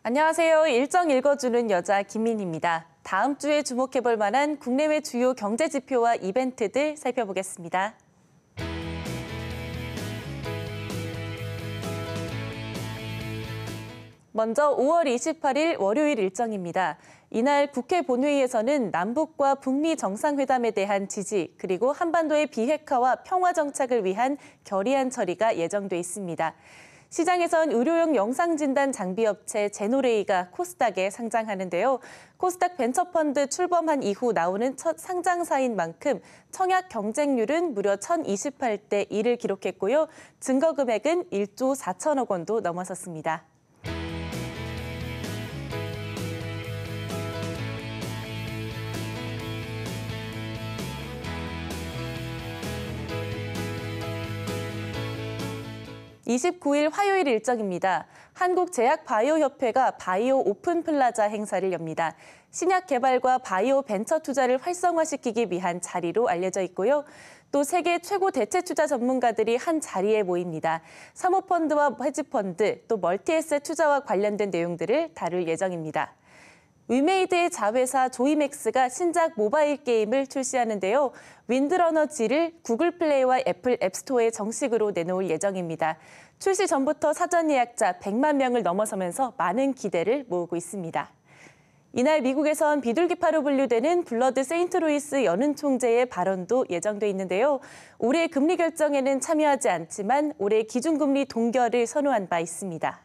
안녕하세요. 일정 읽어주는 여자 김민희입니다. 다음 주에 주목해볼 만한 국내외 주요 경제 지표와 이벤트들 살펴보겠습니다. 먼저 5월 28일 월요일 일정입니다. 이날 국회 본회의에서는 남북과 북미 정상회담에 대한 지지, 그리고 한반도의 비핵화와 평화 정착을 위한 결의안 처리가 예정돼 있습니다. 시장에선 의료용 영상진단 장비업체 제노레이가 코스닥에 상장하는데요. 코스닥 벤처펀드 출범한 이후 나오는 첫 상장사인 만큼 청약 경쟁률은 무려 1028대 1을 기록했고요. 증거 금액은 1조 4천억 원도 넘어섰습니다. (29일) 화요일 일정입니다. 한국제약바이오협회가 바이오 오픈플라자 행사를 엽니다. 신약 개발과 바이오 벤처 투자를 활성화시키기 위한 자리로 알려져 있고요. 또 세계 최고 대체 투자 전문가들이 한 자리에 모입니다. 사모펀드와 헤지펀드, 또 멀티에셋 투자와 관련된 내용들을 다룰 예정입니다. 위메이드의 자회사 조이맥스가 신작 모바일 게임을 출시하는데요. 윈드러너 G를 구글 플레이와 애플 앱스토어에 정식으로 내놓을 예정입니다. 출시 전부터 사전 예약자 100만 명을 넘어서면서 많은 기대를 모으고 있습니다. 이날 미국에선 비둘기파로 분류되는 블러드 세인트루이스 연은 총재의 발언도 예정돼 있는데요. 올해 금리 결정에는 참여하지 않지만 올해 기준금리 동결을 선호한 바 있습니다.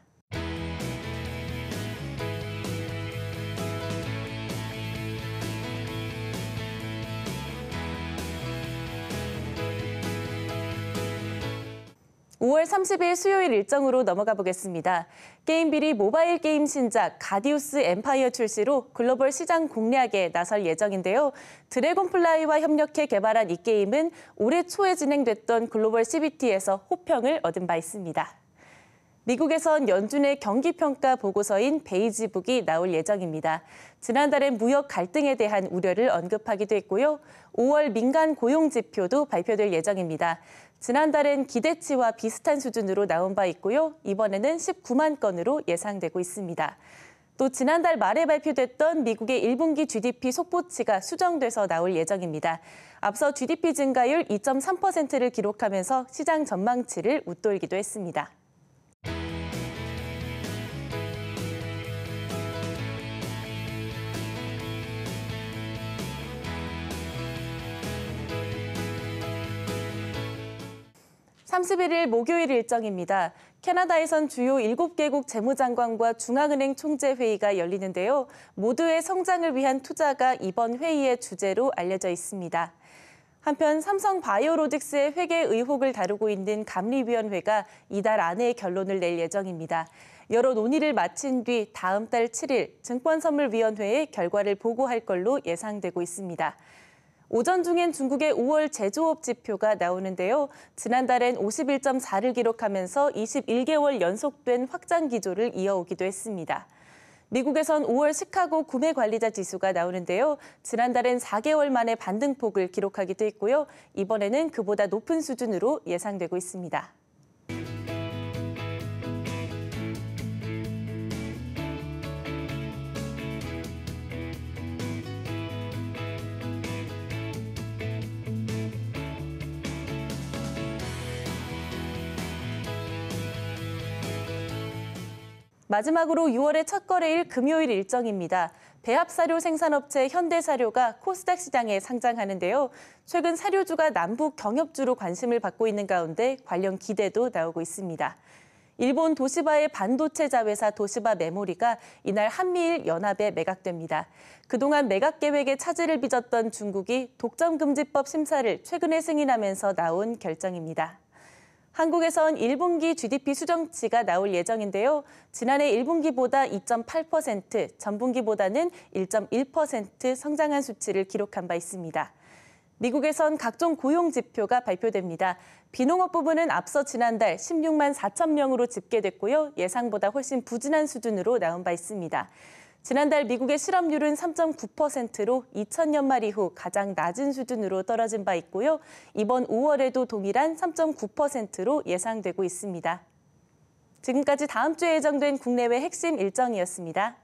(5월 30일) 수요일 일정으로 넘어가 보겠습니다. 게임빌이 모바일 게임 신작 가디우스 엠파이어 출시로 글로벌 시장 공략에 나설 예정인데요. 드래곤플라이와 협력해 개발한 이 게임은 올해 초에 진행됐던 글로벌 CBT에서 호평을 얻은 바 있습니다. 미국에선 연준의 경기평가 보고서인 베이지북이 나올 예정입니다. 지난달엔 무역 갈등에 대한 우려를 언급하기도 했고요. 5월 민간 고용 지표도 발표될 예정입니다. 지난달엔 기대치와 비슷한 수준으로 나온 바 있고요. 이번에는 19만 건으로 예상되고 있습니다. 또 지난달 말에 발표됐던 미국의 1분기 GDP 속보치가 수정돼서 나올 예정입니다. 앞서 GDP 증가율 2.3%를 기록하면서 시장 전망치를 웃돌기도 했습니다. (31일) 목요일 일정입니다. 캐나다에선 주요 7개국 재무장관과 중앙은행 총재회의가 열리는데요. 모두의 성장을 위한 투자가 이번 회의의 주제로 알려져 있습니다. 한편 삼성바이오로직스의 회계 의혹을 다루고 있는 감리위원회가 이달 안에 결론을 낼 예정입니다. 여러 논의를 마친 뒤 다음 달 7일 증권선물위원회에 결과를 보고할 걸로 예상되고 있습니다. 오전 중엔 중국의 5월 제조업 지표가 나오는데요. 지난달엔 51.4를 기록하면서 21개월 연속된 확장 기조를 이어오기도 했습니다. 미국에선 5월 시카고 구매 관리자 지수가 나오는데요. 지난달엔 4개월 만에 반등폭을 기록하기도 했고요. 이번에는 그보다 높은 수준으로 예상되고 있습니다. 마지막으로 6월의 첫 거래일 금요일 일정입니다. 배합사료 생산업체 현대사료가 코스닥 시장에 상장하는데요. 최근 사료주가 남북 경협주로 관심을 받고 있는 가운데 관련 기대도 나오고 있습니다. 일본 도시바의 반도체 자회사 도시바 메모리가 이날 한미일 연합에 매각됩니다. 그동안 매각 계획에 차질을 빚었던 중국이 독점금지법 심사를 최근에 승인하면서 나온 결정입니다. 한국에선 1분기 GDP 수정치가 나올 예정인데요. 지난해 1분기보다 2.8%, 전분기보다는 1.1% 성장한 수치를 기록한 바 있습니다. 미국에선 각종 고용 지표가 발표됩니다. 비농업 부분은 앞서 지난달 16만 4천 명으로 집계됐고요. 예상보다 훨씬 부진한 수준으로 나온 바 있습니다. 지난달 미국의 실업률은 3.9%로 2000년 말 이후 가장 낮은 수준으로 떨어진 바 있고요. 이번 5월에도 동일한 3.9%로 예상되고 있습니다. 지금까지 다음 주에 예정된 국내외 핵심 일정이었습니다.